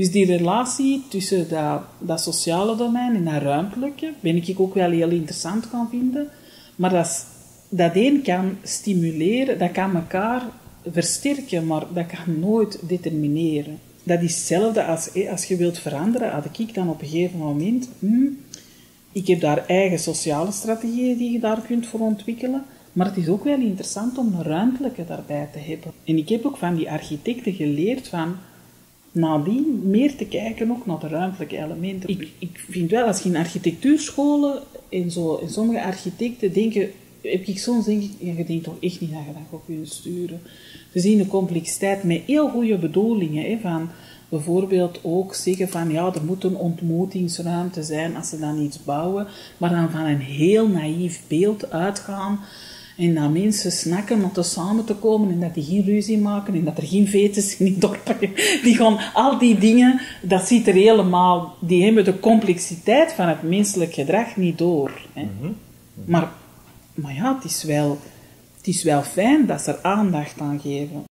Dus die relatie tussen dat sociale domein en dat ruimtelijke, ben ik ook wel heel interessant kan vinden. Maar dat een kan stimuleren, dat kan elkaar versterken, maar dat kan nooit determineren. Dat is hetzelfde als je wilt veranderen, had ik dan op een gegeven moment... Ik heb daar eigen sociale strategieën die je daar kunt voor ontwikkelen. Maar het is ook wel interessant om een ruimtelijke daarbij te hebben. En ik heb ook van die architecten geleerd van nadien meer te kijken ook naar de ruimtelijke elementen. Ik vind wel, als je in architectuurscholen en sommige architecten denken, je denkt toch echt niet dat je dat gaat kunnen sturen. Ze zien de complexiteit met heel goede bedoelingen, hè, van bijvoorbeeld ook zeggen van ja, er moet een ontmoetingsruimte zijn als ze dan iets bouwen, maar dan van een heel naïef beeld uitgaan en dat mensen snakken om te samen te komen en dat die geen ruzie maken en dat er geen vetes in het dorp zijn. Die gaan al die dingen, dat ziet er helemaal, die hebben de complexiteit van het menselijk gedrag niet door. Hè. Maar ja, het is wel fijn dat ze er aandacht aan geven.